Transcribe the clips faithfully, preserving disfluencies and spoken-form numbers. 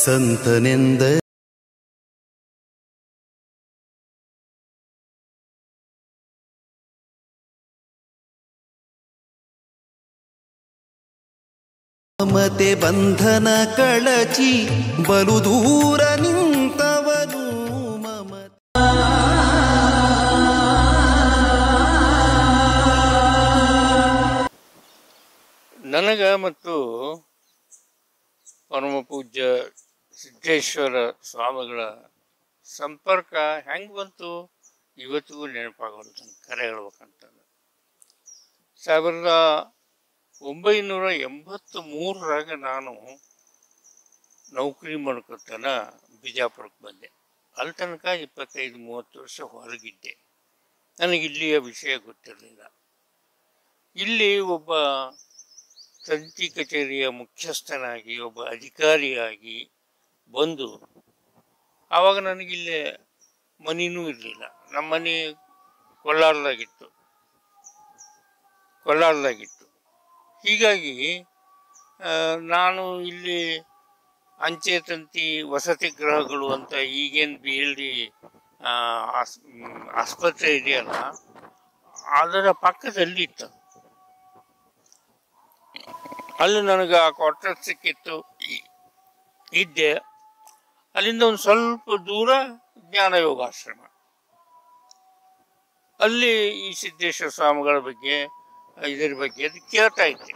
ಸಂತನೆಂದ ಮಮತೆ ಬಂಧನ ಕಳಚಿ ಬಲು ದೂರ ನಿಂತವನು ಮಮತೆ. ನನಗ ಮತ್ತು ಪರಮ ಪೂಜ್ಯ ಸಿದ್ದೇಶ್ವರ ಸ್ವಾಮಿಗಳ ಸಂಪರ್ಕ ಹೆಂಗೆ ಬಂತು ಇವತ್ತಿಗೂ ನೆನಪಾಗೋದು. ಕರೆ ಹೇಳ್ಬೇಕಂತಂದ್ರೆ ಸಾವಿರದ ಒಂಬೈನೂರ ಎಂಬತ್ತು ಮೂರರಾಗ ನಾನು ನೌಕರಿ ಮಾಡ್ಕೊತನ ಬಿಜಾಪುರಕ್ಕೆ ಬಂದೆ. ಅಲ್ಲಿ ತನಕ ಇಪ್ಪತ್ತೈದು ಮೂವತ್ತು ವರ್ಷ ಹೊರಗಿದ್ದೆ. ನನಗೆ ಇಲ್ಲಿಯ ವಿಷಯ ಗೊತ್ತಿರಲಿಲ್ಲ. ಇಲ್ಲಿ ಒಬ್ಬ ತಂತಿ ಕಚೇರಿಯ ಮುಖ್ಯಸ್ಥನಾಗಿ ಒಬ್ಬ ಅಧಿಕಾರಿಯಾಗಿ ಬಂದು ಆವಾಗ ನನಗಿಲ್ಲೇ ಮನೆಯೂ ಇರಲಿಲ್ಲ. ನಮ್ಮ ಮನೆ ಕೊಲ್ಲಾರದಾಗಿತ್ತು ಕೊಲ್ಲಾರದಾಗಿತ್ತು ಹೀಗಾಗಿ ನಾನು ಇಲ್ಲಿ ಅಂಚೆ ತಂತಿ ವಸತಿ ಗೃಹಗಳು ಅಂತ ಈಗೇನು ಬಿ ಎಲ್ ಡಿ ಆಸ್ ಆಸ್ಪತ್ರೆ ಇದೆಯಲ್ಲ ಅದರ ಪಕ್ಕದಲ್ಲಿ ಇತ್ತು. ಅಲ್ಲಿ ನನಗೆ ಆ ಕ್ವಾರ್ಟರ್ ಸಿಕ್ಕಿತ್ತು, ಇದ್ದೆ. ಅಲ್ಲಿಂದ ಒಂದು ಸ್ವಲ್ಪ ದೂರ ಜ್ಞಾನ ಯೋಗಾಶ್ರಮ. ಅಲ್ಲಿ ಈ ಸಿದ್ದೇಶ್ವರ ಸ್ವಾಮಿಗಳ ಬಗ್ಗೆ ಇದರ ಬಗ್ಗೆ ಅದು ಕೇಳ್ತಾ ಇದ್ದೆ.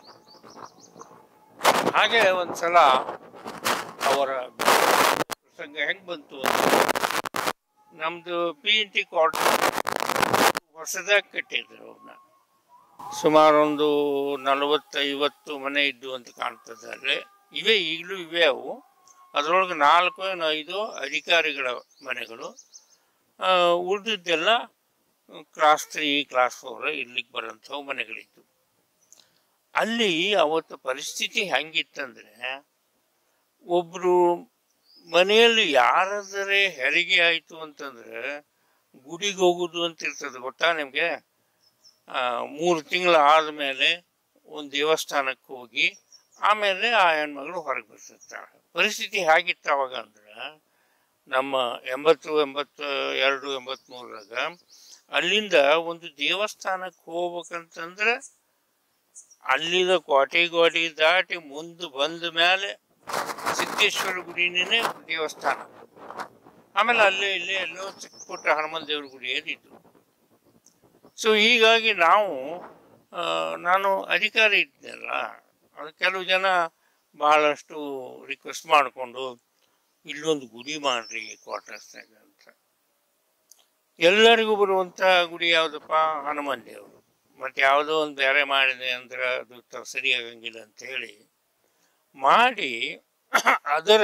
ಹಾಗೆ ಒಂದ್ಸಲ ಅವರ ಪ್ರಸಂಗ ಹೆಂಗೆ ಬಂತು ಅಂತ, ನಮ್ಮದು ಪಿ ಎನ್ ಟಿ ಕ್ವಾರ್ಟರ್ ಹೊಸದಾಗಿ ಕಟ್ಟಿದ್ರು. ಅವ್ರನ್ನ ಸುಮಾರು ಒಂದು ನಲವತ್ತೈವತ್ತು ಮನೆ ಇದ್ದು ಅಂತ ಕಾಣ್ತದೆ. ಅಲ್ಲೇ ಇವೆ, ಈಗಲೂ ಇವೆ ಅವು. ಅದರೊಳಗೆ ನಾಲ್ಕು ಏನು ಐದು ಅಧಿಕಾರಿಗಳ ಮನೆಗಳು, ಉಳಿದಿದ್ದೆಲ್ಲ ಕ್ಲಾಸ್ ತ್ರೀ ಕ್ಲಾಸ್ ಫೋರ್ ಇರ್ಲಿಕ್ಕೆ ಬರೋಂಥವು ಮನೆಗಳಿತ್ತು. ಅಲ್ಲಿ ಅವತ್ತು ಪರಿಸ್ಥಿತಿ ಹೆಂಗಿತ್ತಂದರೆ, ಒಬ್ಬರು ಮನೆಯಲ್ಲಿ ಯಾರಾದರೆ ಹೆರಿಗೆ ಆಯಿತು ಅಂತಂದರೆ ಗುಡಿಗೆ ಹೋಗೋದು ಅಂತ ಇರ್ತದೆ, ಗೊತ್ತಾ ನಿಮಗೆ? ಮೂರು ತಿಂಗಳು ಆದಮೇಲೆ ಒಂದು ದೇವಸ್ಥಾನಕ್ಕೆ ಹೋಗಿ ಆಮೇಲೆ ಆ ಹೆಣ್ಮಗಳು ಹೊರಗೆ ಬರ್ತಿರ್ತಾಳೆ. ಪರಿಸ್ಥಿತಿ ಹೇಗಿತ್ತು ಅವಾಗ ಅಂದ್ರೆ, ನಮ್ಮ ಎಂಬತ್ತು ಎಂಬತ್ತು ಎರಡು ಎಂಬತ್ತ್ಮೂರರಾಗ ಅಲ್ಲಿಂದ ಒಂದು ದೇವಸ್ಥಾನಕ್ಕೆ ಹೋಗ್ಬೇಕಂತಂದ್ರೆ ಅಲ್ಲಿದ ಕೋಟೆ ಗೋಟೆ ದಾಟಿ ಮುಂದೆ ಬಂದ ಮೇಲೆ ಸಿದ್ದೇಶ್ವರ ಗುಡಿನೇ ದೇವಸ್ಥಾನ. ಆಮೇಲೆ ಅಲ್ಲೇ ಇಲ್ಲೇ ಎಲ್ಲೋ ಚಿಕ್ಕ ಪುಟ್ಟ ಹನುಮಂತ ದೇವ್ರ ಗುಡಿ ಏನಿತ್ತು. ಸೊ ಹೀಗಾಗಿ ನಾವು ನಾನು ಅಧಿಕಾರಿ ಇದ್ನಲ್ಲ, ಅದು ಕೆಲವು ಜನ ಬಹಳಷ್ಟು ರಿಕ್ವೆಸ್ಟ್ ಮಾಡಿಕೊಂಡು ಇಲ್ಲೊಂದು ಗುಡಿ ಮಾಡ್ರಿ ಕ್ವಾರ್ಟರ್ಸ್ನಾಗ ಅಂತ. ಎಲ್ಲರಿಗೂ ಬರುವಂಥ ಗುಡಿ ಯಾವುದಪ್ಪ? ಹನುಮಂತ ದೇವರು. ಮತ್ತು ಯಾವುದೋ ಒಂದು ಬೇರೆ ಮಾಡಿದೆ ಅಂದ್ರೆ ಅದು ಸರಿಯಾಗಂಗಿಲ್ಲ ಅಂಥೇಳಿ ಮಾಡಿ ಅದರ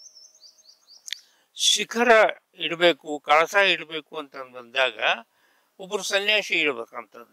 ಶಿಖರ ಇಡಬೇಕು, ಕಳಸ ಇಡಬೇಕು ಅಂತ ಬಂದಾಗ ಒಬ್ಬರು ಸನ್ಯಾಸಿ ಇಡಬೇಕಂತದನ್ನು.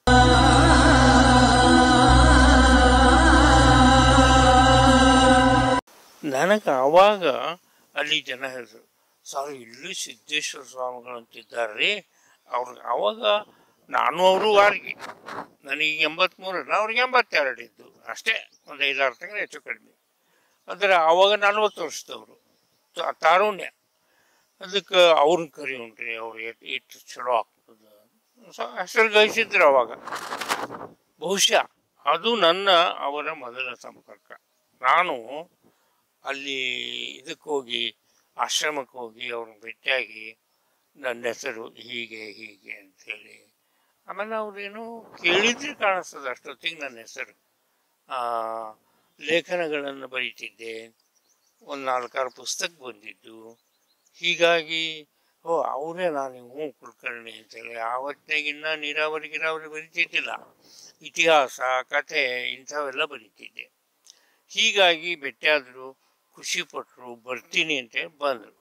ನನಗೆ ಆವಾಗ ಅಲ್ಲಿ ಜನ ಹೇಳಿದ್ರು, ಸರ್ ಇಲ್ಲಿ ಸಿದ್ದೇಶ್ವರ ಸ್ವಾಮಿಗಳು ಅಂತಿದ್ದಾರೆ ರೀ. ಅವ್ರಿಗೆ ಆವಾಗ ನಾನು ಅವರು ವಾರಿಗೆ ನನಗೆ ಎಂಬತ್ತ್ಮೂರಲ್ಲ, ಅವ್ರಿಗೆ ಎಂಬತ್ತೆರಡು ಇದ್ದು ಅಷ್ಟೇ, ಒಂದು ಐದಾರು ತಿಂಗಳು ಹೆಚ್ಚು ಕಡಿಮೆ. ಅಂದರೆ ಆವಾಗ ನಲ್ವತ್ತು ವರ್ಷದವರು ತಾರುಣ್ಯ. ಅದಕ್ಕೆ ಅವ್ರನ್ನ ಕರಿಯೋಣ್ರಿ, ಅವ್ರು ಎಷ್ಟು ಚಲೋ ಆಗ್ತದೆ ಸೊ ಹೆಸರು ಗಳಿಸಿದ್ರು ಅವಾಗ. ಬಹುಶಃ ಅದು ನನ್ನ ಅವರ ಮೊದಲ ಸಂಪರ್ಕ. ನಾನು ಅಲ್ಲಿ ಇದಕ್ಕೆ ಹೋಗಿ ಆಶ್ರಮಕ್ಕೆ ಹೋಗಿ ಅವ್ರನ್ನ ಭೇಟಿಯಾಗಿ ನನ್ನ ಹೆಸರು ಹೀಗೆ ಹೀಗೆ ಅಂಥೇಳಿ, ಆಮೇಲೆ ಅವ್ರೇನು ಕೇಳಿದ್ರೆ ಕಾಣಿಸ್ತದೆ ಅಷ್ಟೊತ್ತಿಗೆ ನನ್ನ ಹೆಸರು. ಲೇಖನಗಳನ್ನು ಬರೀತಿದ್ದೆ, ಒಂದು ನಾಲ್ಕಾರು ಪುಸ್ತಕ ಬಂದಿದ್ದು. ಹೀಗಾಗಿ ಓ ಅವರೇ ನಾನು ಹ್ಞೂ ಕುಲಕರ್ಣಿ ಅಂತೇಳಿ. ಆವತ್ತಿನಾಗಿನ್ನ ನೀರಾವರಿ ಗಿರಾವರಿ ಬರಿತಿದ್ದಿಲ್ಲ, ಇತಿಹಾಸ ಕಥೆ ಇಂಥವೆಲ್ಲ ಬರೀತಿದ್ದೆ. ಹೀಗಾಗಿ ಭೇಟಿಯಾದರು, ಖುಷಿಪಟ್ಟರು, ಬರ್ತೀನಿ ಅಂತೇಳಿ ಬಂದರು.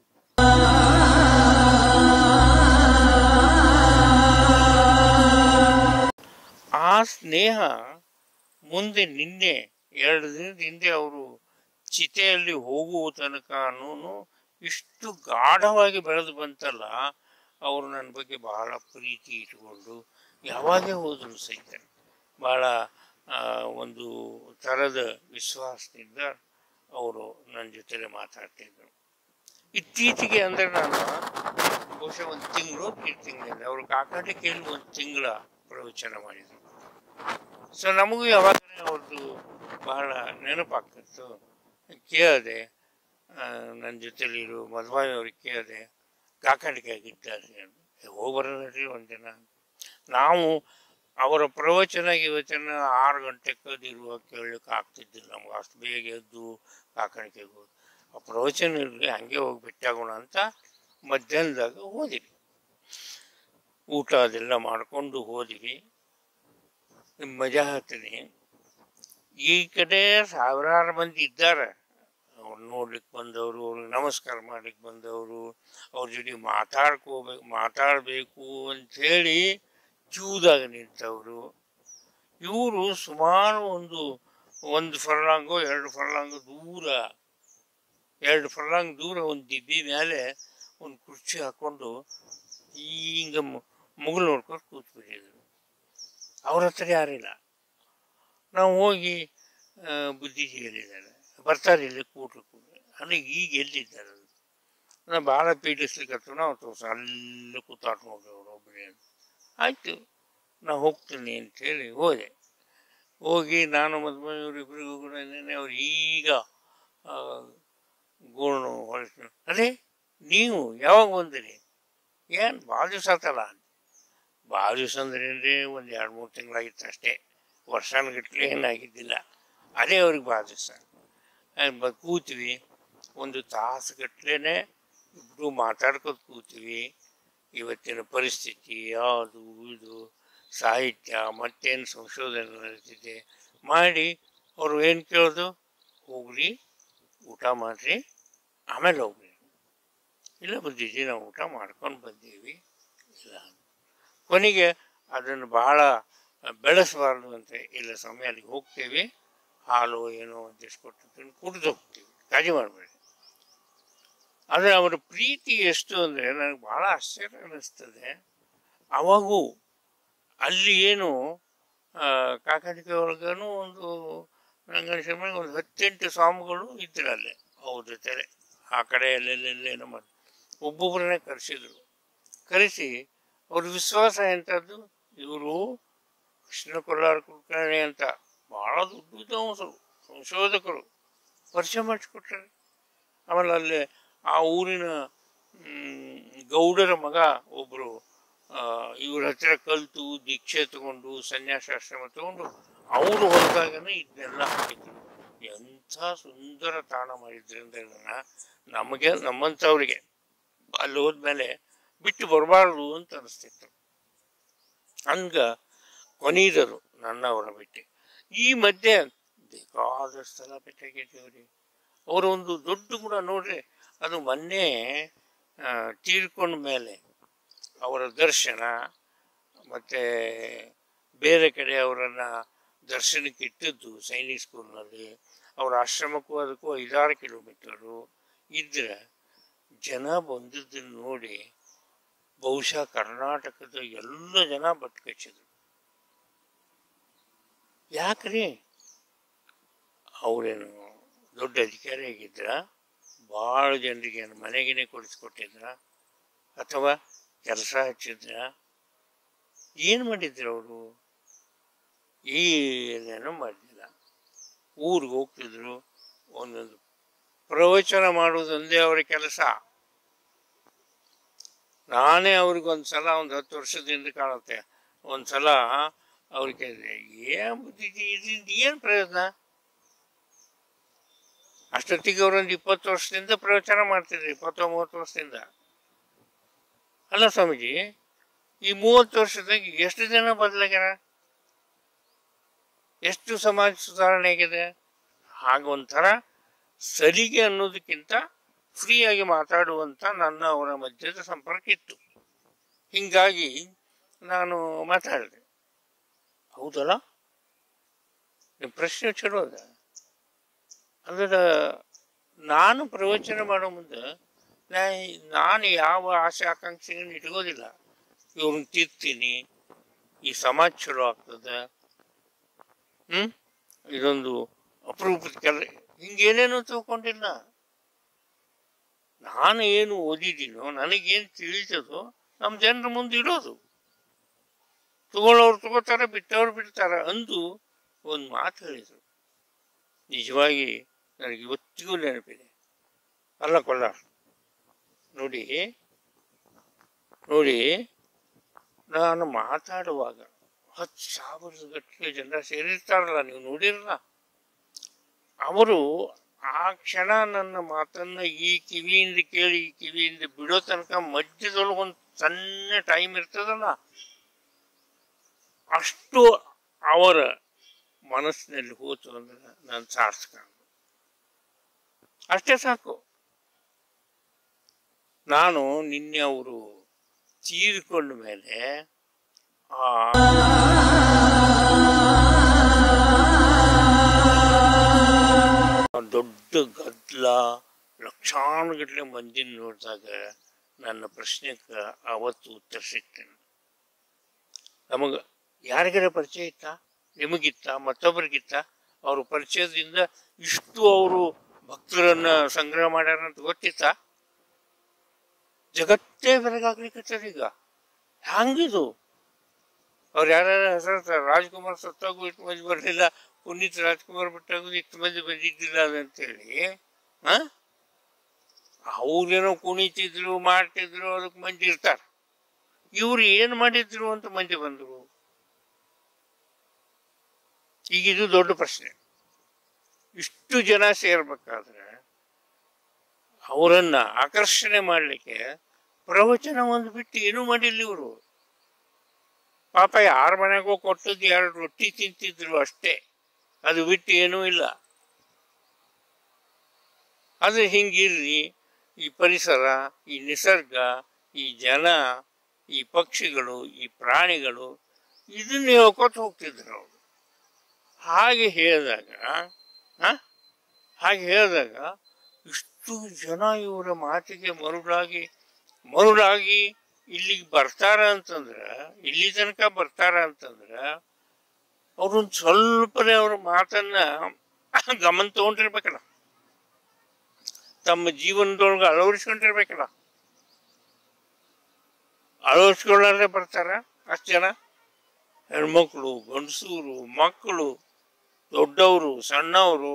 ಆ ಸ್ನೇಹ ಮುಂದೆ ನಿನ್ನೆ ಎರಡು ದಿನದ ಹಿಂದೆ ಅವರು ಚಿತೆಯಲ್ಲಿ ಹೋಗುವ ತನಕನೂ ಇಷ್ಟು ಗಾಢವಾಗಿ ಬೆಳೆದು ಬಂತಲ್ಲ. ಅವರು ನನ್ನ ಬಗ್ಗೆ ಬಹಳ ಪ್ರೀತಿ ಇಟ್ಕೊಂಡು ಯಾವಾಗೇ ಹೋದರೂ ಸಹಿತ ಭಾಳ ಒಂದು ಥರದ ವಿಶ್ವಾಸದಿಂದ ಅವರು ನನ್ನ ಜೊತೆಲೆ ಮಾತಾಡ್ತಿದ್ರು. ಇತ್ತೀಚೆಗೆ ಅಂದರೆ ನಾನು ಬಹುಶಃ ಒಂದು ತಿಂಗಳು ಎರಡು ತಿಂಗಳಿಂದ ಅವರು ಕಾಕಾಟಿಕೆಯಲ್ಲಿ ಒಂದು ತಿಂಗಳ ಪ್ರವಚನ ಮಾಡಿದರು. ಸೊ ನಮಗೂ ಯಾವಾಗಲೇ ಅವ್ರದ್ದು ಬಹಳ ನೆನಪಾಗ್ತಿತ್ತು. ಕೇಳಿದೆ, ನನ್ನ ಜೊತೆಲಿರು ಮಧುಬಾಯಿ ಅವ್ರಿಗೆ ಕೇಳಿದೆ, ಕಾಕಾಟಿಕೆ ಆಗಿದ್ದಾರೆ, ಹೋಗಿ ಬರೋದ್ರಿ ಒಂದಿನ. ನಾವು ಅವರ ಪ್ರವಚನ ಇವತ್ತಿನ ಆರು ಗಂಟೆ ಕದಿರುವ ಕೇಳಲಿಕ್ಕೆ ಆಗ್ತಿದ್ದಿಲ್ಲ ನಮ್ಗೆ. ಅಷ್ಟು ಬೇಗ ಎದ್ದು ಕಾಕಾಣಿಕೆಗೆ ಹೋಗಿ ಆ ಪ್ರವಚನ ಇರಲಿ ಹಂಗೆ ಹೋಗಿ ಭೇಟಿಯಾಗೋಣ ಅಂತ ಮಧ್ಯಾಹ್ನದಾಗ ಹೋದಿವಿ. ಊಟ ಅದೆಲ್ಲ ಮಾಡಿಕೊಂಡು ಹೋದಿವಿ. ಮಜಾ ಆಗ್ತದೆ. ಈ ಕಡೆ ಸಾವಿರಾರು ಮಂದಿ ಇದ್ದಾರೆ, ಅವ್ರು ನೋಡ್ಲಿಕ್ಕೆ ಬಂದವರು, ಅವ್ರಿಗೆ ನಮಸ್ಕಾರ ಮಾಡ್ಲಿಕ್ಕೆ ಬಂದವರು, ಅವ್ರ ಜೊತೆ ಮಾತಾಡ್ಕೋಬೇಕು ಮಾತಾಡಬೇಕು ಅಂಥೇಳಿ ಕ್ಯೂದಾಗ ನಿಂತವರು. ಇವರು ಸುಮಾರು ಒಂದು ಒಂದು ಫರ್ಲಾಂಗು ಎರಡು ಫರ್ಲಾಂಗು ದೂರ ಎರಡು ಫರ್ಲಾಂಗ್ ದೂರ ಒಂದು ದಿಬ್ಬಿ ಮೇಲೆ ಒಂದು ಕುರ್ಚಿ ಹಾಕ್ಕೊಂಡು ಹಿಂಗೆ ಮುಗುಲು ನೋಡ್ಕೊಂಡು ಕೂತ್ಬಿಟ್ಟಿದ್ರು. ಅವ್ರ ಹತ್ರ ಯಾರಿಲ್ಲ. ನಾವು ಹೋಗಿ ಬುದ್ಧಿಜಿ ಹೇಳಿದ್ದಾರೆ, ಬರ್ತಾರೆ ಇಲ್ಲಿ ಕೂಟ್ಲು ಕೂಡ್ರಿ ಅಂದರೆ ಈಗ ಎಲ್ಲಿದ್ದಾರೆ. ನಾನು ಭಾಳ ಪೀಡಿಸ್ಲಿಕ್ಕೆ ನಾವು ತೋರ್ಸ ಅಲ್ಲಿ ಕೂತಾಡ್ಕೊಂಡು ಹೋಗಿ ಅವ್ರು ಒಬ್ಬರೇ. ಆಯಿತು ನಾ ಹೋಗ್ತೀನಿ ಅಂಥೇಳಿ ಹೋದೆ. ಹೋಗಿ ನಾನು ಮದುವೆಯವರಿಬ್ಬರಿಗೂ ಕೂಡ ಅವ್ರು ಈಗ ಗೋಣು ಹೊಳಿಸ್, ಅದೇ ನೀವು ಯಾವಾಗ ಬಂದಿರಿ, ಏನು ಭಾಳ ದಿವಸ ಆತಲ್ಲ. ಭಾಳ ದಿವಸ ಅಂದ್ರೆ ಏನ್ರಿ, ಒಂದು ಎರಡು ಮೂರು ತಿಂಗಳಾಗಿತ್ತು ಅಷ್ಟೇ, ವರ್ಷಾನುಗಟ್ಲೆ ಏನಾಗಿದ್ದಿಲ್ಲ. ಅದೇ ಅವ್ರಿಗೆ ಭಾಳ ದಿವಸ. ಬ ಕೂತೀವಿ ಒಂದು ತಾಸುಗಟ್ಲೆ ಇಬ್ಬರು ಮಾತಾಡ್ಕೊತ ಕೂತೀವಿ. ಇವತ್ತಿನ ಪರಿಸ್ಥಿತಿ ಯಾವುದು ಇದು ಸಾಹಿತ್ಯ ಮತ್ತೇನು ಸಂಶೋಧನೆ ನಡೀತಿದೆ ಮಾಡಿ ಅವರು ಏನು ಕೇಳೋದು, ಹೋಗ್ರಿ ಊಟ ಮಾಡಿರಿ ಆಮೇಲೆ ಹೋಗ್ರಿ. ಇಲ್ಲ ಬಂದಿದ್ದೀವಿ ನಾವು ಊಟ ಮಾಡ್ಕೊಂಡು ಬಂದೀವಿ. ಇಲ್ಲ ಕೊನೆಗೆ ಅದನ್ನು ಭಾಳ ಬೆಳೆಸಬಾರ್ದು ಅಂತ, ಇಲ್ಲ ಸಮಯ ಅಲ್ಲಿಗೆ ಹೋಗ್ತೇವೆ, ಹಾಲು ಏನೋ ಒಂದಿಷ್ಟು ಕೊಟ್ಟು ಕುಡಿದು ಹೋಗ್ತೀವಿ, ಕಾಳಜಿ ಮಾಡಬೇಡಿ. ಆದರೆ ಅವರ ಪ್ರೀತಿ ಎಷ್ಟು ಅಂದರೆ ನನಗೆ ಭಾಳ ಆಶ್ಚರ್ಯ ಅನ್ನಿಸ್ತದೆ. ಅವಾಗೂ ಅಲ್ಲಿ ಏನು ಕಾಕಾಟಿಕೆ ಒಳಗೂ ಒಂದು ನಂಗೆ ಒಂದು ಹತ್ತೆಂಟು ಸ್ವಾಮಿಗಳು ಇದ್ರು ಅಲ್ಲೇ ಅವ್ರ ಜೊತೆಲೆ. ಆ ಕಡೆ ಅಲ್ಲೆಲ್ಲೆಲ್ಲೇನೋ ಮಾಡಿ ಒಬ್ಬೊಬ್ಬರನ್ನೇ ಕರೆಸಿದ್ರು. ಕರೆಸಿ ಅವ್ರ ವಿಶ್ವಾಸ ಎಂಥದ್ದು, ಇವರು ಕೃಷ್ಣ ಕೊಲ್ಲಾರ ಕುಲಕರ್ಣಿ ಅಂತ ಭಾಳ ದೊಡ್ಡ ವಿದ್ವಾಂಸರು ಸಂಶೋಧಕರು ಪರಿಚಯ ಮಾಡಿಸ್ಕೊಟ್ರೆ. ಆಮೇಲೆ ಅಲ್ಲಿ ಆ ಊರಿನ ಗೌಡರ ಮಗ ಒಬ್ಬರು ಇವ್ರ ಹತ್ತಿರ ಕಲಿತು ದೀಕ್ಷೆ ತಗೊಂಡು ಸನ್ಯಾಸಾಶ್ರಮ ತಗೊಂಡು ಅವರು ಹೊರದಾಗನೇ ಇದನ್ನೆಲ್ಲ ಹಾಕಿದ್ರು. ಎಂಥ ಸುಂದರ ತಾಣ ಮಾಡಿದ್ರಿಂದ ಇದನ್ನು ನಮಗೆ ನಮ್ಮಂಥವ್ರಿಗೆ ಅಲ್ಲಿ ಹೋದ್ಮೇಲೆ ಬಿಟ್ಟು ಬರಬಾರ್ದು ಅಂತ ಅನಿಸ್ತಿತ್ತು. ಹಂಗೆ ಕೊನೆಯದರು ನನ್ನವರ ಬಿಟ್ಟು. ಈ ಮಧ್ಯೆ ಬೇಕಾದಷ್ಟು ಸಲ ಭೇಟಿಯಾಗಿದ್ದೀವ್ರಿ. ಅವರ ಒಂದು ದೊಡ್ಡ ಗುಣ ನೋಡ್ರಿ, ಅದು ಮೊನ್ನೆ ತೀರ್ಕೊಂಡ ಮೇಲೆ ಅವರ ದರ್ಶನ ಮತ್ತು ಬೇರೆ ಕಡೆ ಅವರನ್ನು ದರ್ಶನಕ್ಕೆ ಇಟ್ಟಿದ್ದು ಸೈನಿಕ್ ಸ್ಕೂಲ್ನಲ್ಲಿ. ಅವರ ಆಶ್ರಮಕ್ಕೂ ಅದಕ್ಕೂ ಐದಾರು ಕಿಲೋಮೀಟರು ಇದ್ದರೆ ಜನ ಬಂದಿದ್ದನ್ನು ನೋಡಿ ಬಹುಶಃ ಕರ್ನಾಟಕದ ಎಲ್ಲ ಜನ ಬಟ್ಟು ಕಚ್ಚಿದ್ರು. ಯಾಕ್ರಿ, ಅವರೇನು ದೊಡ್ಡ ಅಧಿಕಾರಿ ಆಗಿದ್ರ, ಭಾಳ ಜನರಿಗೆ ಮನೆಗೇನೆ ಕೊಡಿಸ್ಕೊಟ್ಟಿದ್ರ, ಅಥವಾ ಕೆಲಸ ಹಚ್ಚಿದ್ರ, ಏನು ಮಾಡಿದ್ರು ಅವರು? ಏನೇನೋ ಮಾಡಿಲ್ಲ. ಊರಿಗೆ ಹೋಗ್ತಿದ್ರು, ಒಂದೊಂದು ಪ್ರವಚನ ಮಾಡೋದೊಂದೇ ಅವರ ಕೆಲಸ. ನಾನೇ ಅವ್ರಿಗೊಂದು ಸಲ ಒಂದು ಹತ್ತು ವರ್ಷದಿಂದ ಕಾಣುತ್ತೆ ಒಂದು ಸಲ ಅವ್ರಿಗೆ ಏನು ಬುದ್ಧಿಜಿ ಇದರಿಂದ ಏನು ಪ್ರಯೋಜನ? ಅಷ್ಟೊತ್ತಿಗೆ ಅವರೊಂದು ಇಪ್ಪತ್ತು ವರ್ಷದಿಂದ ಪ್ರವಚನ ಮಾಡ್ತಿದ್ರು, ಇಪ್ಪತ್ತು ಮೂವತ್ತು ವರ್ಷದಿಂದ. ಅಲ್ಲ ಸ್ವಾಮೀಜಿ, ಈ ಮೂವತ್ತು ವರ್ಷದಾಗ ಎಷ್ಟು ಜನ ಬದಲಾಗ್ಯಾರ, ಎಷ್ಟು ಸಮಾಜ ಸುಧಾರಣೆ ಆಗಿದೆ. ಹಾಗೊಂಥರ ಸಲಿಗೆ ಅನ್ನೋದಕ್ಕಿಂತ ಫ್ರೀಯಾಗಿ ಮಾತಾಡುವಂಥ ನನ್ನ ಅವರ ಮಧ್ಯದ ಸಂಪರ್ಕ ಇತ್ತು. ಹೀಗಾಗಿ ನಾನು ಮಾತಾಡಿದೆ. ಹೌದಲ್ಲ, ನಿಮ್ಮ ಪ್ರಶ್ನೆ ಚಲೋ ಅದ. ಅಂದ್ರೆ ನಾನು ಪ್ರವಚನ ಮಾಡೋ ಮುಂದೆ ನಾ ನಾನು ಯಾವ ಆಸೆ ಆಕಾಂಕ್ಷೆಗಳನ್ನು ಇಟ್ಕೋದಿಲ್ಲ. ಇವ್ರನ್ನ ತೀರ್ತೀನಿ, ಈ ಸಮಾಜ ಚಲೋ ಆಗ್ತದೆ, ಹ್ಞೂ ಇದೊಂದು ಅಪರೂಪದ ಕೆಲ ಹಿಂಗೇನೇನು ತಿಳ್ಕೊಂಡಿಲ್ಲ. ನಾನು ಏನು ಓದಿದ್ದೀನೋ, ನನಗೇನು ತಿಳಿಸೋದು ನಮ್ಮ ಜನರ ಮುಂದೆ ಇಡೋದು. ತಗೊಳ್ಳೋರು ತಗೋತಾರೆ, ಬಿಟ್ಟವ್ರು ಬಿಡ್ತಾರೆ ಅಂದು ಒಂದು ಮಾತು ಹೇಳಿದರು. ನಿಜವಾಗಿ ನನಗೆ ಇವತ್ತಿಗೂ ನೆನಪಿದೆ. ಅಲ್ಲ ಕೊಲ್ಲ ನೋಡಿ ನೋಡಿ ನಾನು ಮಾತಾಡುವಾಗ ಹತ್ತು ಸಾವಿರದ ಗಟ್ಟಲೆ ಜನ ಸೇರಿರ್ತಾರಲ್ಲ, ನೀವು ನೋಡಿರಲ್ಲ. ಅವರು ಆ ಕ್ಷಣ ನನ್ನ ಮಾತನ್ನು ಈ ಕಿವಿಯಿಂದ ಕೇಳಿ ಈ ಕಿವಿಯಿಂದ ಬಿಡೋ ತನಕ ಮಧ್ಯದೊಳಗೆ ಒಂದು ಸಣ್ಣ ಟೈಮ್ ಇರ್ತದಲ್ಲ, ಅಷ್ಟು ಅವರ ಮನಸ್ಸಿನಲ್ಲಿ ಹೋತು ಅಂದ್ರೆ ನಾನು ಸಾರ್ಥಕ. ಅಷ್ಟೇ ಸಾಕು. ನಾನು ನಿನ್ನೆ ಅವರು ತೀರಿಕೊಂಡ ಮೇಲೆ ಆ ದೊಡ್ಡ ಗದ್ದಲ, ಲಕ್ಷಾನುಗಟ್ಟಲೆ ಮಂದಿನ ನೋಡಿದಾಗ ನನ್ನ ಪ್ರಶ್ನೆಗೆ ಅವತ್ತು ಉತ್ತರ ಸಿಗ್ತೇನೆ. ನಮಗೆ ಯಾರಿಗಾರ ಪರಿಚಯ ಇತ್ತ, ನಿಮಗಿತ್ತ, ಮತ್ತೊಬ್ಬರಿಗಿತ್ತ? ಅವ್ರ ಪರಿಚಯದಿಂದ ಇಷ್ಟು ಅವರು ಭಕ್ತರನ್ನ ಸಂಗ್ರಹ ಮಾಡ್ಯಾರ ಅಂತ ಗೊತ್ತಿತ್ತ? ಜಗತ್ತೇ ಬೆರಗಾಗ್ಲಿಕ್ಕತ್ತದ ಈಗ. ಹ್ಯಾಂಗಿದು? ಅವ್ರು ಯಾರ್ಯಾರ ಹೆಸರು ರಾಜ್ಕುಮಾರ್ ಸತ್ತಾಗೂ ಇಷ್ಟು ಮಂದಿ ಬರಲಿಲ್ಲ, ಪುನೀತ್ ರಾಜ್ಕುಮಾರ್ ಬಿಟ್ಟಾಗೂ ಇಷ್ಟು ಮಂದಿ ಬಂದಿದ್ದಿಲ್ಲ ಅಂತೇಳಿ. ಹ ಅವ್ರೇನೋ ಕುಣಿತಿದ್ರು, ಮಾಡ್ತಿದ್ರು, ಅದಕ್ಕೆ ಮಂದಿ ಇರ್ತಾರೆ. ಇವ್ರು ಏನು ಮಾಡಿದ್ರು ಅಂತ ಮಂದಿ ಬಂದರು. ಈಗ ಇದು ದೊಡ್ಡ ಪ್ರಶ್ನೆ. ಇಷ್ಟು ಜನ ಸೇರ್ಬೇಕಾದ್ರೆ ಅವರನ್ನ ಆಕರ್ಷಣೆ ಮಾಡಲಿಕ್ಕೆ ಪ್ರವಚನ ಒಂದು ಬಿಟ್ಟು ಏನೂ ಮಾಡಿಲ್ಲ ಇವರು. ಪಾಪ ಯಾರ ಮನೆಗೋ ಕೊಟ್ಟದ್ದು ಎರಡು ರೊಟ್ಟಿ ತಿಂತಿದ್ರು ಅಷ್ಟೇ, ಅದು ಬಿಟ್ಟು ಏನೂ ಇಲ್ಲ. ಅದು ಹಿಂಗಿರ್ರಿ, ಈ ಪರಿಸರ, ಈ ನಿಸರ್ಗ, ಈ ಜನ, ಈ ಪಕ್ಷಿಗಳು, ಈ ಪ್ರಾಣಿಗಳು, ಇದನ್ನ ಹೇಳ್ಕೊತ ಹೋಗ್ತಿದ್ರು ಅವರು. ಹಾಗೆ ಹೇಳಿದಾಗ ಹಾಗೆ ಹೇಳಿದಾಗ ಇಷ್ಟು ಜನ ಇವರ ಮಾತಿಗೆ ಮರುಳಾಗಿ ಮರುಳಾಗಿ ಇಲ್ಲಿಗೆ ಬರ್ತಾರ ಅಂತಂದ್ರೆ, ಇಲ್ಲಿ ತನಕ ಬರ್ತಾರ ಅಂತಂದ್ರೆ ಅವ್ರೊಂದು ಸ್ವಲ್ಪನೇ ಅವ್ರ ಮಾತನ್ನ ಗಮನ ತಗೊಂಡಿರ್ಬೇಕಲ್ಲ, ತಮ್ಮ ಜೀವನದೊಳಗೆ ಅಳವಡಿಸ್ಕೊಂಡಿರ್ಬೇಕಲ್ಲ. ಅಳವಡಿಸ್ಕೊಳ್ಳಾರೆ ಬರ್ತಾರ ಅಷ್ಟು ಜನ. ಹೆಣ್ಮಕ್ಳು, ಗಂಡಸೂರು, ಮಕ್ಕಳು, ದೊಡ್ಡವರು, ಸಣ್ಣವರು,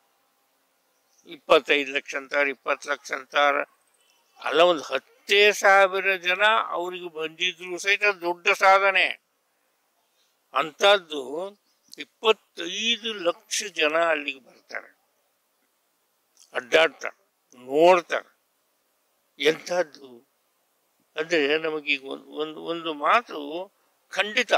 ಇಪ್ಪತ್ತೈದು ಲಕ್ಷ ಅಂತಾರೆ, ಇಪ್ಪತ್ತು ಲಕ್ಷ ಅಂತಾರೆ. ಅಲ್ಲ, ಒಂದು ಹತ್ತೇ ಸಾವಿರ ಜನ ಅವ್ರಿಗೆ ಬಂದಿದ್ರು ಸಹಿತ ದೊಡ್ಡ ಸಾಧನೆ. ಅಂಥದ್ದು ಇಪ್ಪತ್ತೈದು ಲಕ್ಷ ಜನ ಅಲ್ಲಿಗೆ ಬರ್ತಾರೆ, ಅಡ್ಡಾಡ್ತಾರೆ, ನೋಡ್ತಾರೆ. ಎಂಥದ್ದು ಅಂದರೆ ನಮಗೀಗ ಒಂದು ಒಂದು ಒಂದು ಮಾತು ಖಂಡಿತ.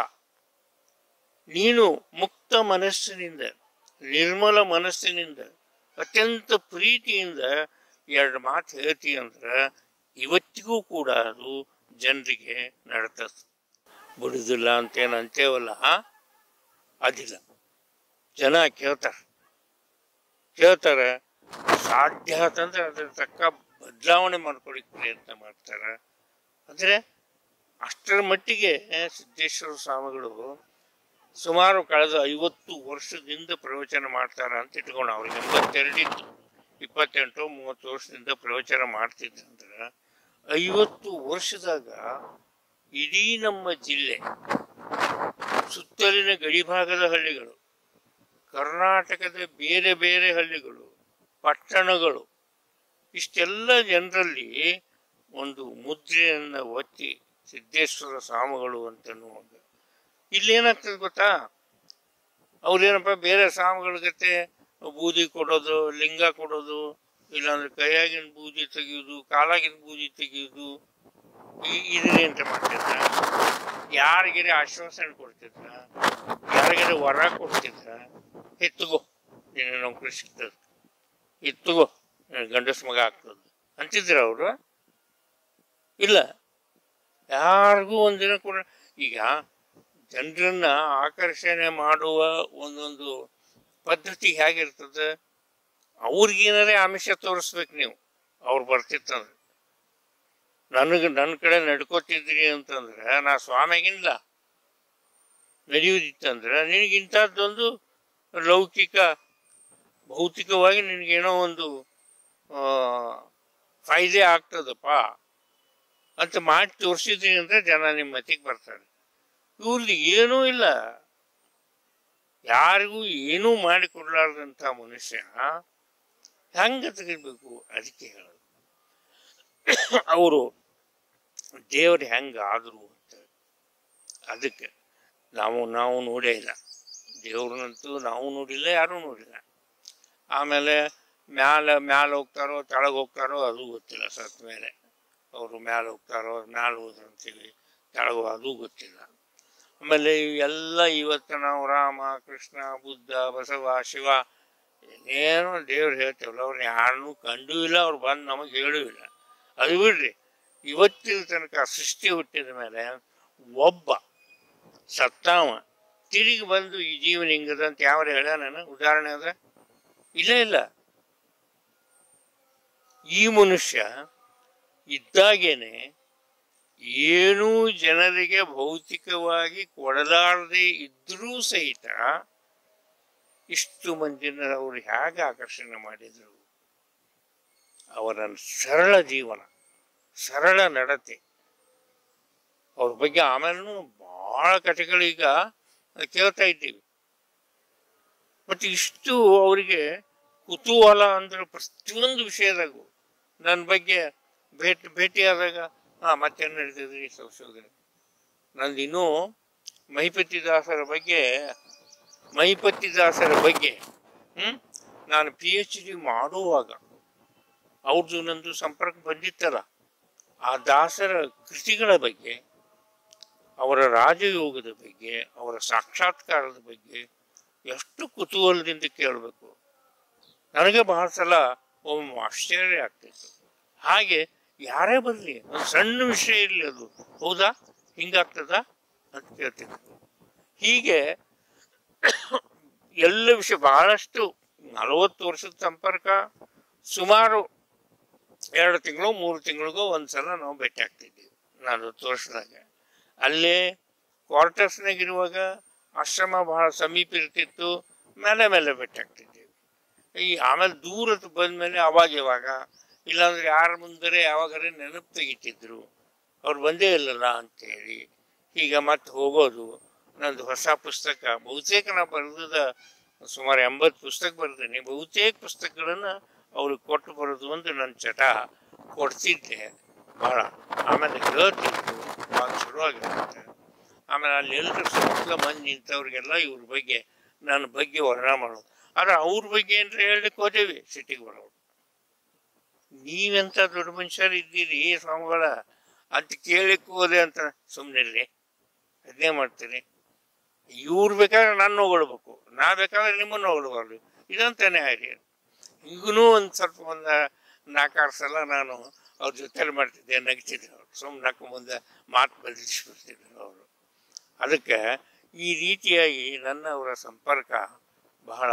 ನೀನು ಮುಕ್ತ ಮನಸ್ಸಿನಿಂದ, ನಿರ್ಮಲ ಮನಸ್ಸಿನಿಂದ, ಅತ್ಯಂತ ಪ್ರೀತಿಯಿಂದ ಎರಡು ಮಾತು ಹೇಳ್ತಿ ಅಂದ್ರೆ ಇವತ್ತಿಗೂ ಕೂಡ ಅದು ಜನರಿಗೆ ನಡ್ತದೆ. ಬಿಡುದಿಲ್ಲ ಅಂತೇನು ಅಂತೇವಲ್ಲ, ಅದಿಲ್ಲ. ಜನ ಕೇಳ್ತಾರೆ ಕೇಳ್ತಾರೆ ಸಾಧ್ಯ ಆತಂದ್ರೆ ಅದ್ರ ತಕ್ಕ ಬದಲಾವಣೆ ಮಾಡ್ಕೊಳಿಕ್ಕೆ ಪ್ರಯತ್ನ ಮಾಡ್ತಾರೆ. ಅಂದರೆ ಅಷ್ಟರ ಮಟ್ಟಿಗೆ ಸಿದ್ದೇಶ್ವರ ಸ್ವಾಮಿಗಳು ಸುಮಾರು ಕಳೆದ ಐವತ್ತು ವರ್ಷದಿಂದ ಪ್ರವಚನ ಮಾಡ್ತಾರ ಅಂತ ಇಟ್ಕೊಂಡು, ಅವ್ರಿಗೆ ಎಂಬತ್ತೆರಡಿತ್ತು, ಇಪ್ಪತ್ತೆಂಟು ಮೂವತ್ತು ವರ್ಷದಿಂದ ಪ್ರವಚನ ಮಾಡ್ತಿದ್ದಂದ್ರೆ ಐವತ್ತು ವರ್ಷದಾಗ ಇಡೀ ನಮ್ಮ ಜಿಲ್ಲೆ, ಸುತ್ತಲಿನ ಗಡಿಭಾಗದ ಹಳ್ಳಿಗಳು, ಕರ್ನಾಟಕದ ಬೇರೆ ಬೇರೆ ಹಳ್ಳಿಗಳು, ಪಟ್ಟಣಗಳು, ಇಷ್ಟೆಲ್ಲ ಜನರಲ್ಲಿ ಒಂದು ಮುದ್ರೆಯನ್ನು ಒತ್ತಿ ಸಿದ್ದೇಶ್ವರ ಸ್ವಾಮಿಗಳು ಅಂತನ್ನುವಾಗ ಇಲ್ಲೇನಾಗ್ತದೆ ಗೊತ್ತಾ? ಅವ್ರೇನಪ್ಪ ಬೇರೆ ಸ್ವಾಮಿಗಳ ಜೊತೆ ಬೂದಿ ಕೊಡೋದು, ಲಿಂಗ ಕೊಡೋದು, ಇಲ್ಲಾಂದ್ರೆ ಕೈಯಾಗಿನ ಬೂದಿ ತೆಗೆಯೋದು, ಕಾಲಾಗಿನ ಬೂದಿ ತೆಗೆಯೋದು, ಈ ಇದನ್ನೇಂತ ಮಾಡ್ತಿದ್ರ? ಯಾರಿಗಾರೆ ಆಶ್ವಾಸನೆ ಕೊಡ್ತಿದ್ರ? ಯಾರಿಗಾರೆ ವರ ಕೊಡ್ತಿದ್ರ? ಎತ್ತುಗೋ, ನಿನ್ನ ನೌಕರಿ ಸಿಗ್ತದೆ, ಎತ್ತುಗೋ, ಗಂಡಸ ಮಗ ಆಗ್ತದೆ ಅಂತಿದ್ರ ಅವರು? ಇಲ್ಲ, ಯಾರಿಗೂ ಒಂದಿನ ಕೂಡ. ಈಗ ಜನರನ್ನ ಆಕರ್ಷಣೆ ಮಾಡುವ ಒಂದೊಂದು ಪದ್ಧತಿ ಹೇಗಿರ್ತದೆ, ಅವ್ರಿಗೇನಾರೇ ಆಮಿಷ ತೋರಿಸ್ಬೇಕು ನೀವು. ಅವ್ರು ಬರ್ತಿತ್ತಂದ್ರೆ, ನನಗೆ ನನ್ನ ಕಡೆ ನಡ್ಕೋತಿದ್ರಿ ಅಂತಂದ್ರೆ ನಾ ಸ್ವಾಮಿಗಿಲ್ಲ ನಡೆಯುವುದಿತ್ತಂದ್ರೆ ನಿನಗೆ ಇಂಥದ್ದೊಂದು ಲೌಕಿಕ ಭೌತಿಕವಾಗಿ ನಿನಗೇನೋ ಒಂದು ಫಾಯ್ದೆ ಆಗ್ತದಪ್ಪ ಅಂತ ಮಾಡಿ ತೋರಿಸಿದ್ದೀನಿ ಅಂದರೆ ಜನ ನಿಮ್ಮ ಮತಿಗೆ ಬರ್ತಾರೆ. ಇವ್ರದ್ದು ಏನೂ ಇಲ್ಲ, ಯಾರಿಗೂ ಏನೂ ಮಾಡಿಕೊಡ್ಲಾರ್ದಂಥ ಮನುಷ್ಯ ಹೆಂಗೆ ತೆಗಿಬೇಕು? ಅದಕ್ಕೆ ಹೇಳೋದು ಅವರು ದೇವರು ಹೆಂಗೆ ಆದರು ಅಂತ. ಅದಕ್ಕೆ ನಾವು ನಾವು ನೋಡೇ ಇಲ್ಲ, ದೇವ್ರನ್ನಂತೂ ನಾವು ನೋಡಿಲ್ಲ, ಯಾರೂ ನೋಡಿಲ್ಲ. ಆಮೇಲೆ ಮ್ಯಾಲೆ ಮ್ಯಾಲೆ ಹೋಗ್ತಾರೋ ಕೆಳಗೆ ಹೋಗ್ತಾರೋ ಅದು ಗೊತ್ತಿಲ್ಲ. ಸತ್ತ ಮೇಲೆ ಅವರು ಮ್ಯಾಲೆ ಹೋಗ್ತಾರೋ ಮ್ಯಾಲೆ ಹೋದ್ರಂತೀವಿ, ಕೆಳಗು ಅದು ಗೊತ್ತಿಲ್ಲ. ಆಮೇಲೆ ಇವೆಲ್ಲ ಇವತ್ತು ನಾವು ರಾಮ ಕೃಷ್ಣ ಬುದ್ಧ ಬಸವ ಶಿವ ಏನೇನೋ ದೇವ್ರು ಹೇಳ್ತೇವಲ್ಲ, ಅವ್ರನ್ನ ಯಾರನ್ನೂ ಕಂಡೂ ಇಲ್ಲ, ಅವ್ರು ಬಂದು ನಮಗೆ ಹೇಳೂ ಇಲ್ಲ. ಅದು ಬಿಡ್ರಿ, ಇವತ್ತಿನ ತನಕ ಸೃಷ್ಟಿ ಹುಟ್ಟಿದ ಮೇಲೆ ಒಬ್ಬ ಸತ್ತಾವ ತಿರುಗಿ ಬಂದು ಈ ಜೀವನ ಹಿಂಗದ ಅಂತ ಯಾವ ಹೇಳ ನಾನು ಉದಾಹರಣೆ ಅದ? ಇಲ್ಲ ಇಲ್ಲ. ಈ ಮನುಷ್ಯ ಇದ್ದಾಗೇನೆ ಏನೂ ಜನರಿಗೆ ಭೌತಿಕವಾಗಿ ಕೊಡಲಾರದೆ ಇದ್ರೂ ಸಹಿತ ಇಷ್ಟು ಮಂದಿನ ಅವರು ಹೇಗೆ ಆಕರ್ಷಣೆ ಮಾಡಿದರು? ಅವರ ಸರಳ ಜೀವನ, ಸರಳ ನಡತೆ, ಅವ್ರ ಬಗ್ಗೆ ಆಮೇಲೂ ಭಾಳ ಕಥೆಗಳೀಗ ಕೇಳ್ತಾ ಇದ್ದೀವಿ. ಮತ್ತು ಇಷ್ಟು ಅವರಿಗೆ ಕುತೂಹಲ ಅಂದ್ರೆ ಪ್ರತಿಯೊಂದು ವಿಷಯದಾಗೂ ನನ್ನ ಬಗ್ಗೆ ಭೇಟಿ ಭೇಟಿಯಾದಾಗ ಹಾಂ ಮತ್ತೇನು ನಡೀತಿದ್ರಿ ಸಂಶೋಧನೆ. ನಂದು ಇನ್ನೂ ಮಹಿಪತಿದಾಸರ ಬಗ್ಗೆ ಮಹಿಪತಿದಾಸರ ಬಗ್ಗೆ ಹ್ಞೂ ನಾನು ಪಿ ಎಚ್ ಡಿ ಮಾಡುವಾಗ ಅವ್ರದ್ದು ನಂದು ಸಂಪರ್ಕ ಬಂದಿತ್ತಲ್ಲ, ಆ ದಾಸರ ಕೃತಿಗಳ ಬಗ್ಗೆ, ಅವರ ರಾಜಯೋಗದ ಬಗ್ಗೆ, ಅವರ ಸಾಕ್ಷಾತ್ಕಾರದ ಬಗ್ಗೆ ಎಷ್ಟು ಕುತೂಹಲದಿಂದ ಕೇಳಬೇಕು. ನನಗೆ ಬಹಳ ಸಲ ಒಮ್ಮೆ ಆಶ್ಚರ್ಯ ಆಗ್ತಿತ್ತು. ಹಾಗೆ ಯಾರೇ ಬರಲಿ, ಒಂದು ಸಣ್ಣ ವಿಷಯ ಇರಲಿ, ಅದು ಹೌದಾ ಹಿಂಗಾಗ್ತದ ಅಂತ ಕೇಳ್ತಿದ್ರು. ಹೀಗೆ ಎಲ್ಲ ವಿಷಯ ಬಹಳಷ್ಟು ನಲವತ್ತು ವರ್ಷದ ಸಂಪರ್ಕ, ಸುಮಾರು ಎರಡು ತಿಂಗಳು ಮೂರು ತಿಂಗಳಿಗೂ ಒಂದು ಸಲ ನಾವು ಭೇಟಿ ಆಗ್ತಿದ್ದೀವಿ ನಲವತ್ತು ವರ್ಷದಾಗ. ಅಲ್ಲೇ ಕ್ವಾರ್ಟರ್ಸ್ನಾಗಿರುವಾಗ ಆಶ್ರಮ ಬಹಳ ಸಮೀಪ ಇರ್ತಿತ್ತು, ಮೇಲೆ ಮೇಲೆ ಭೇಟಿ ಆಗ್ತಿದ್ದೀವಿ. ಈ ಆಮೇಲೆ ದೂರದ ಬಂದಮೇಲೆ ಅವಾಗ ಇವಾಗ ಇಲ್ಲಾಂದ್ರೆ ಯಾರ ಮುಂದರೆ ಯಾವಾಗಾರೆ ನೆನಪು ತೆಗಿತಿದ್ರು, ಅವ್ರು ಬಂದೇ ಇಲ್ಲಲ್ಲ ಅಂತೇಳಿ. ಈಗ ಮತ್ತೆ ಹೋಗೋದು. ನಂದು ಹೊಸ ಪುಸ್ತಕ, ಬಹುತೇಕ ನಾನು ಬರೆದ ಸುಮಾರು ಎಂಬತ್ತು ಪುಸ್ತಕ ಬರೆದೇನೆ. ಬಹುತೇಕ ಪುಸ್ತಕಗಳನ್ನು ಅವ್ರಿಗೆ ಕೊಟ್ಟು ಬರೋದು ಒಂದು ನನ್ನ ಚಟ. ಕೊಡ್ತಿದ್ದೆ ಭಾಳ, ಆಮೇಲೆ ಹೇಳ್ತಿತ್ತು, ಭಾಳ ಶುರುವಾಗಿರುತ್ತೆ. ಆಮೇಲೆ ಅಲ್ಲಿ ಎಲ್ಲರೂ ಸುತ್ತಲ ಮಂದಿ ನಿಂತವ್ರಿಗೆಲ್ಲ ಇವ್ರ ಬಗ್ಗೆ ನನ್ನ ಬಗ್ಗೆ ವರ್ಣನೆ ಮಾಡೋದು. ಆದರೆ ಅವ್ರ ಬಗ್ಗೆ ಏನ್ರ ಹೇಳಲಿಕ್ಕೆ ಹೋದೇವಿ ಸಿಟಿಗೆ ಬರೋರು. ನೀವೆಂಥ ದೊಡ್ಡ ಮನುಷ್ಯರು ಇದ್ದೀರಿ ಸ್ವಾಮಿಗಳ ಅಂತ ಕೇಳಲಿಕ್ಕೆ ಹೋದೆ ಅಂತ ಸುಮ್ಮನಿರ್ರಿ, ಅದನ್ನೇ ಮಾಡ್ತೀರಿ. ಇವ್ರು ಬೇಕಾದ್ರೆ ನಾನು ಹೊಗಳ್ಬೇಕು, ನಾ ಬೇಕಾದ್ರೆ ನಿಮ್ಮನ್ನು ಹೊಗಳ್ಬಾರ್ದು, ಇದಂತಾನೆ ಆಗಿ. ಈಗೂ ಒಂದು ಸ್ವಲ್ಪ ಒಂದು ನಾಲ್ಕಾರು ಸಲ ನಾನು ಅವ್ರ ಜೊತೆಲಿ ಮಾಡ್ತಿದ್ದೆ, ನಗ್ತಿದ್ರು ಅವರು. ಸುಮ್ಮನೆ ನಕ್ಕ ಮುಂದೆ ಮಾತು ಬದಲಿಸ್ಬಿಡ್ತಿದ್ರು ಅವರು. ಅದಕ್ಕೆ ಈ ರೀತಿಯಾಗಿ ನನ್ನ ಅವರ ಸಂಪರ್ಕ ಬಹಳ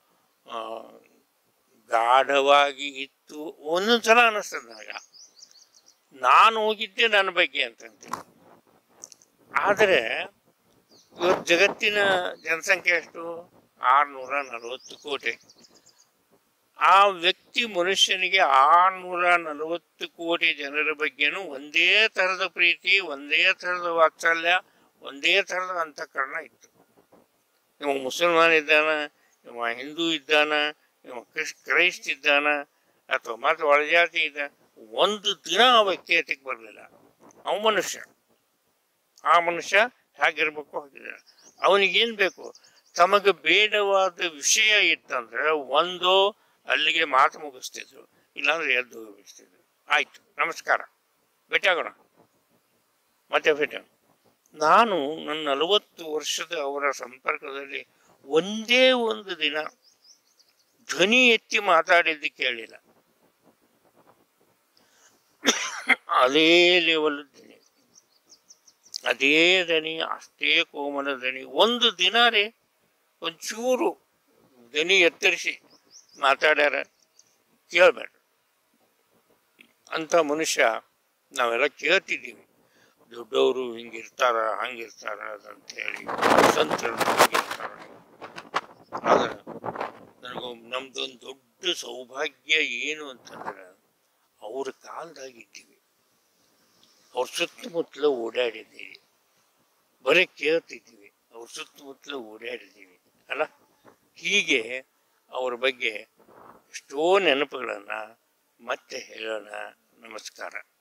ಗಾಢವಾಗಿ ಇತ್ತು. ಒಂದೊಂದು ಸಲ ಅನ್ನಿಸ್ತದೆ ನನಗೆ ನಾನು ಹೋಗಿದ್ದೆ ನನ್ನ ಬಗ್ಗೆ ಅಂತಂತೀನಿ. ಆದರೆ ಇವತ್ತು ಜಗತ್ತಿನ ಜನಸಂಖ್ಯೆ ಎಷ್ಟು? ಆರುನೂರ ನಲವತ್ತು ಕೋಟಿ. ಆ ವ್ಯಕ್ತಿ ಮನುಷ್ಯನಿಗೆ ಆರುನೂರ ನಲವತ್ತು ಕೋಟಿ ಜನರ ಬಗ್ಗೆನೂ ಒಂದೇ ಥರದ ಪ್ರೀತಿ, ಒಂದೇ ಥರದ ವಾತ್ಸಲ್ಯ, ಒಂದೇ ಥರದ ಅಂತಃಕರಣ ಇತ್ತು. ಇವ ಮುಸಲ್ಮಾನ್ ಇದ್ದಾನ, ಇವ ಹಿಂದೂ ಇದ್ದಾನ, ಇವ ಕ್ರಿಸ್ ಕ್ರೈಸ್ಟ್ ಇದ್ದಾನ, ಅಥವಾ ಮತ್ತು ಒಳಜಾತಿ ಇದ್ದ, ಒಂದು ದಿನ ಆ ವ್ಯಕ್ತಿ ಹತ್ತಿಗೆ ಬರಲಿಲ್ಲ. ಅವ ಮನುಷ್ಯ. ಆ ಮನುಷ್ಯ ಹೇಗಿರ್ಬೇಕು ಹಾಗಿಲ್ಲ. ಅವನಿಗೇನು ಬೇಕು? ತಮಗೆ ಬೇಡವಾದ ವಿಷಯ ಇತ್ತಂದ್ರೆ ಒಂದು ಅಲ್ಲಿಗೆ ಮಾತು ಮುಗಿಸ್ತಿದ್ರು, ಇಲ್ಲಾಂದ್ರೆ ಎದ್ದು ಹೋಗಿಸ್ತಿದ್ರು. ಆಯಿತು, ನಮಸ್ಕಾರ, ಭೇಟಿಯಾಗೋಣ, ಮತ್ತೆ ಭೇಟಿ. ನಾನು ನನ್ನ ನಲವತ್ತು ವರ್ಷದ ಅವರ ಸಂಪರ್ಕದಲ್ಲಿ ಒಂದೇ ಒಂದು ದಿನ ಧ್ವನಿ ಎತ್ತಿ ಮಾತಾಡಿದ್ದು ಕೇಳಿಲ್ಲ. ಅದೇ ಲೆವೆಲ್ ಧ್ವನಿ, ಅದೇ ದನಿ, ಅಷ್ಟೇ ಕೋಮಲ ದನಿ. ಒಂದು ದಿನ ರೀ ಒಂಚೂರು ದನಿ ಎತ್ತರಿಸಿ ಮಾತಾಡ್ಯಾರ ಕೇಳಬೇಡ ಅಂಥ ಮನುಷ್ಯ ನಾವೆಲ್ಲ ಕೇಳ್ತಿದ್ದೀವಿ. ದೊಡ್ಡವರು ಹಿಂಗಿರ್ತಾರ ಹಂಗಿರ್ತಾರ ಅಂತೇಳಿ, ಸಂತರು ಹಿಂಗಿರ್ತಾರ. ಆದ್ರೆ ನನಗೊಬ್ಬ ನಮ್ದೊಂದು ದೊಡ್ಡ ಸೌಭಾಗ್ಯ ಏನು ಅಂತಂದ್ರೆ ಅವ್ರ ಕಾಲದಾಗಿದ್ದೀವಿ, ಅವ್ರ ಸುತ್ತಮುತ್ತಲು ಓಡಾಡಿದ್ದೀವಿ, ಬರೀ ಕೇಳ್ತಿದ್ದೀವಿ, ಅವ್ರ ಸುತ್ತಮುತ್ತಲು ಓಡಾಡಿದ್ದೀವಿ ಅಲ್ಲ. ಹೀಗೆ ಅವ್ರ ಬಗ್ಗೆ ಎಷ್ಟೋ ನೆನಪುಗಳನ್ನು ಮತ್ತೆ ಹೇಳೋಣ. ನಮಸ್ಕಾರ.